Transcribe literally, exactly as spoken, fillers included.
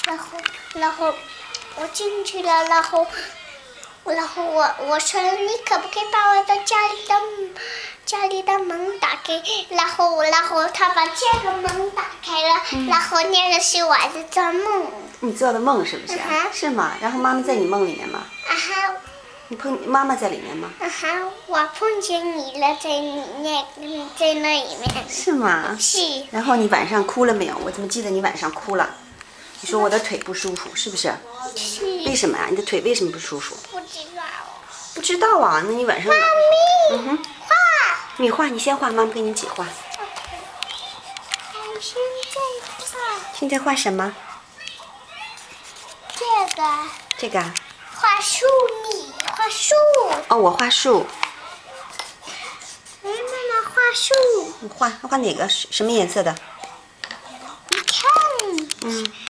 然后然后我进去了，然后然后我我说你可不可以把我的家里的家里的门打开？然后然后他把这个门打开了，嗯、然后那个是我的做梦。 你做的梦是不是？ 嗯、 是吗？然后妈妈在你梦里面吗？ 啊哈。 你碰妈妈在里面吗？ 啊哈，我碰见你了，在你那在那里面。 是吗？ 是。 然后你晚上哭了没有？我怎么记得你晚上哭了？你说我的腿不舒服，是不是？ 是。 为什么呀、啊？你的腿为什么不舒服？ 不知道。 不知道啊？那你晚上？ 妈咪。 嗯哼。 画。 你画，你先画，妈妈跟你一起画。 我现在画。 现在画什么？ 这个。 这个啊。 画树，你画树。 哦，我画树。 妈妈画树。 你画画哪个？什么颜色的？ 你看。 嗯。